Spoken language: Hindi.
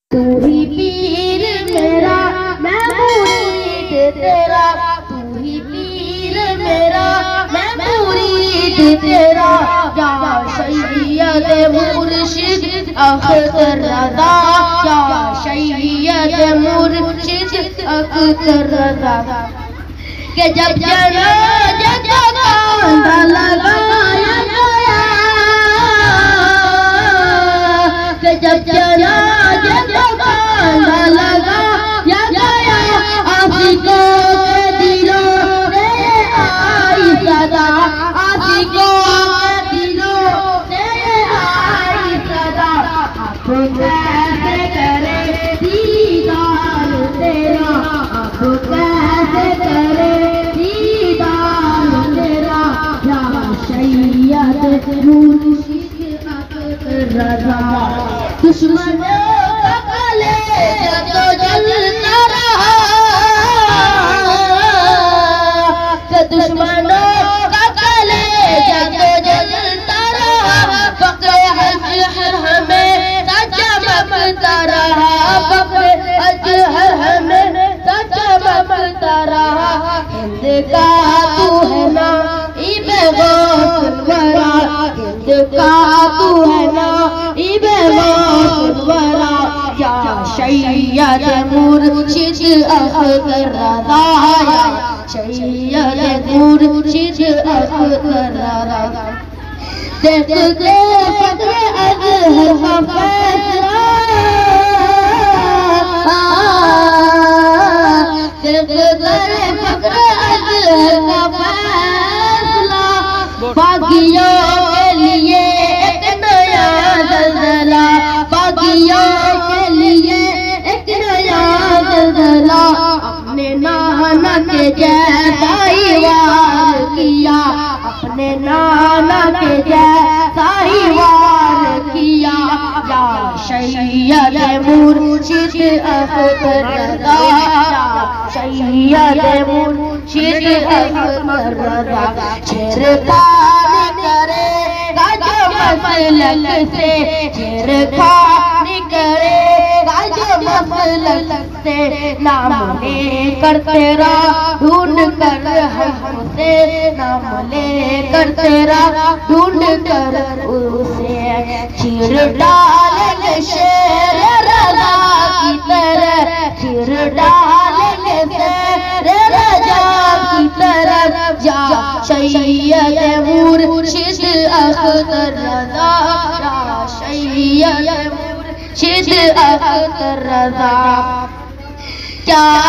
तू ही पीर मेरा मैं मुरीद तेरा, तू ही पीर मेरा मैं मुरीद तेरा, या सैयद मुर्शिद अख्तर रज़ा, या सैयद मुर्शिद अख्तर रज़ा। के जब जनाज़ा का कांधा लगाया गया, के जब जनाज़ा का कांधा लगाया गया, आशिकों के दिलों से आई सदा, आशिकों के दिलों से आई सदा। अब कैसे करे दीदार तेरा, अब कैसे करे दीदार तेरा, या सैयद मुर्शिद अख्तर रज़ा। दुश्मनों का कलेजा तो जलता रहा, दुश्मनों का कलेजा तो जलता रहा, फक्र अज़हर हमें चमकता रहा, फक्र अज़हर हमें चमकता रहा। हिंद का तू है ना इबे गौस वरा, हिंद का तू है ना इबे गौस वरा, या सैयद मुर्शिद अख्तर रज़ा, या सैयद मुर्शिद अख्तर रज़ा। देख के फक्र अज़हर का फैसला, देख कर फक्र अज़हर का फैसला, बागियों के लिए एक नया ज़लज़ला, बागियों के लिए एक नया ज़लज़ला। अपने नाना के जैसा ही वार किया, अपने नाना के जैसा ही वार किया, या सैयद मुर्शिद अख्तर रज़ा, या सैयद मुर्शिद अख्तर रज़ा। छेड़खानी करेगा जो मसलक से, छेड़खानी करेगा जो मसलक से, नाम लेकर तेरा ढूंढ कर हमसे, नाम लेकर तेरा ढूंढ कर उसे, चीर डालेंगे शेर रज़ा की तरह, चीर डालेंगे शेर रज़ा की तरह, या सैयद मुर्शिद अख्तर रज़ा, या सैयद मुर्शिद अख्तर रज़ा। क्या